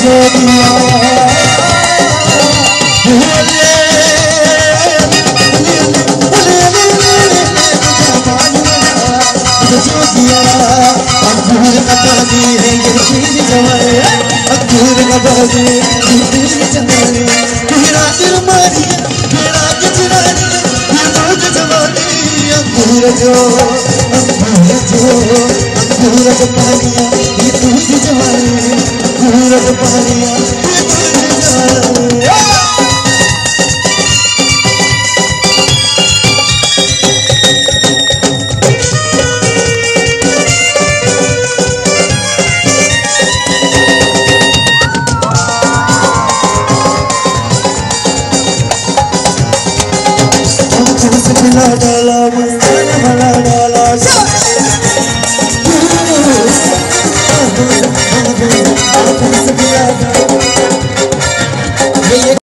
जोगिया अंगूर का पानी है ये चीज जवानी, अंगूर का पानी ये चीज जवानी, तेरा दिल मारी तेरा गुजरानी ये दूध जवानी, अंगूर जो पानिया ये दूध जवानी, अंगूर का पानिया ये दूध जवानी। भला डाला मुस्तान भला डाला